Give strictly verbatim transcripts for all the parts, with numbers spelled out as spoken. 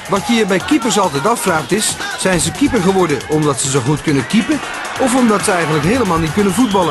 Wat je je bij keepers altijd afvraagt is, zijn ze keeper geworden omdat ze zo goed kunnen keepen of omdat ze eigenlijk helemaal niet kunnen voetballen?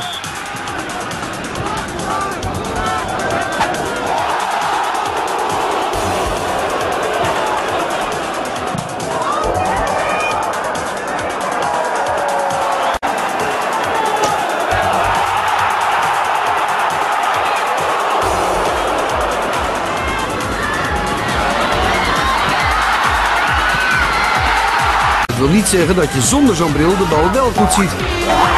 Dat wil niet zeggen dat je zonder zo'n bril de bal wel goed ziet.